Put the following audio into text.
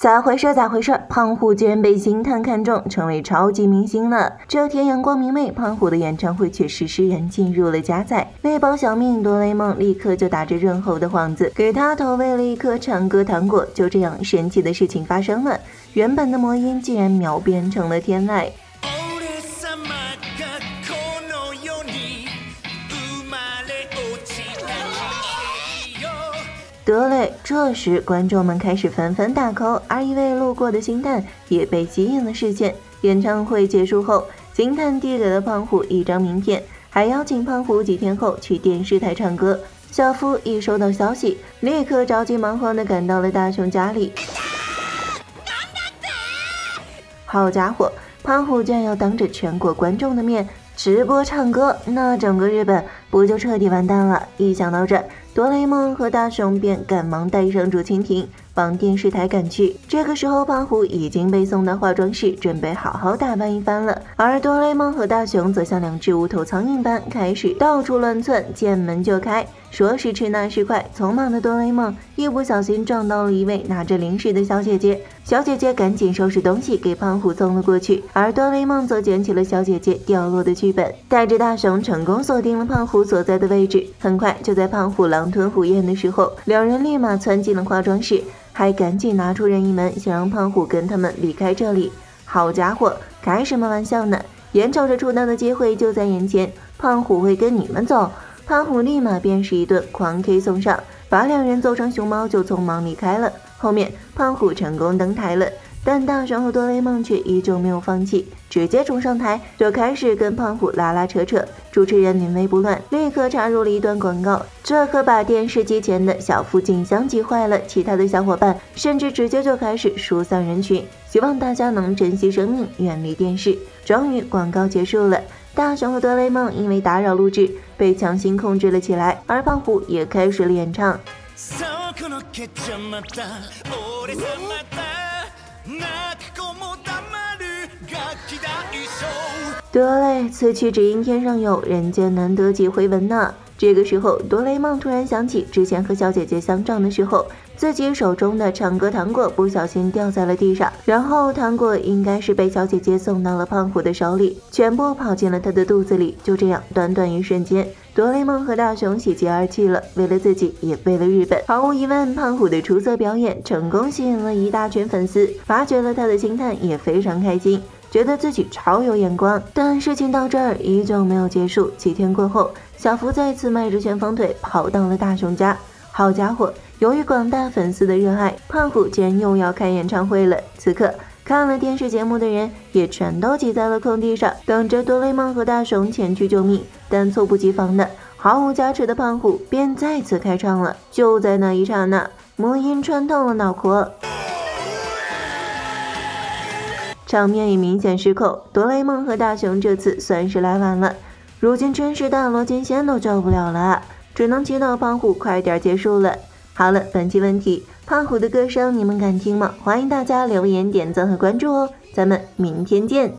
咋回事？咋回事？胖虎居然被星探看中，成为超级明星了。这天阳光明媚，胖虎的演唱会却释然进入了加载。为保小命，哆啦 A 梦立刻就打着润喉的幌子，给他投喂了一颗唱歌糖果。就这样，神奇的事情发生了，原本的魔音竟然秒变成了天籁。得嘞，这时观众们开始纷纷大口，而一位路过的星探也被吸引了视线。演唱会结束后，星探递给了胖虎一张名片，还邀请胖虎几天后去电视台唱歌。小夫一收到消息，立刻着急忙慌地赶到了大雄家里。好家伙，胖虎居然要当着全国观众的面直播唱歌，那整个日本不就彻底完蛋了？一想到这，哆啦 A 梦和大雄便赶忙带上竹蜻蜓往电视台赶去。这个时候，胖虎已经被送到化妆室，准备好好打扮一番了。而哆啦 A 梦和大雄则像两只无头苍蝇般开始到处乱窜，见门就开。说时迟，那时快，匆忙的哆啦 A 梦一不小心撞到了一位拿着零食的小姐姐，小姐姐赶紧收拾东西给胖虎送了过去，而哆啦 A 梦则捡起了小姐姐掉落的剧本，带着大雄成功锁定了胖虎所在的位置。很快就在胖虎狼吞虎咽的时候，两人立马窜进了化妆室，还赶紧拿出任意门，想让胖虎跟他们离开这里。好家伙，开什么玩笑呢？眼瞅着出道的机会就在眼前，胖虎会跟你们走？胖虎立马便是一顿狂 K 送上，把两人揍成熊猫就匆忙离开了。后面胖虎成功登台了，但大雄和哆啦 A 梦却依旧没有放弃，直接冲上台就开始跟胖虎拉拉扯扯。主持人临危不乱，立刻插入了一段广告，这可把电视机前的小夫景象急坏了，其他的小伙伴甚至直接就开始疏散人群，希望大家能珍惜生命，远离电视。终于广告结束了，大雄和哆啦 A 梦因为打扰录制被强行控制了起来，而胖虎也开始了演唱。得嘞，此曲只应天上有，人间难得几回闻呐。这个时候，哆啦 A 梦突然想起之前和小姐姐相撞的时候，自己手中的唱歌糖果不小心掉在了地上，然后糖果应该是被小姐姐送到了胖虎的手里，全部跑进了他的肚子里。就这样，短短一瞬间，哆啦 A 梦和大雄喜极而泣了，为了自己，也为了日本。毫无疑问，胖虎的出色表演成功吸引了一大群粉丝，发掘了他的星探也非常开心，觉得自己超有眼光。但事情到这儿依旧没有结束。几天过后，小福再次迈着旋风腿跑到了大雄家。好家伙，由于广大粉丝的热爱，胖虎竟然又要开演唱会了。此刻看了电视节目的人也全都挤在了空地上，等着哆啦 A 梦和大雄前去救命。但猝不及防的，毫无加持的胖虎便再次开唱了。就在那一刹那，魔音穿透了脑壳，场面已明显失控。哆啦 A 梦和大雄这次算是来晚了，如今真是大罗金仙都救不了了，只能祈祷胖虎快点结束了。好了，本期问题，胖虎的歌声你们敢听吗？欢迎大家留言、点赞和关注哦，咱们明天见。